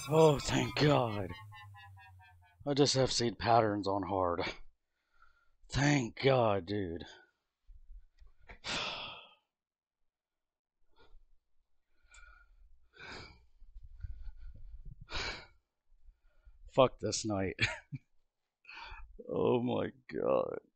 Oh, thank God. I just have seen patterns on hard. Thank God, dude. Fuck this night. Oh my God.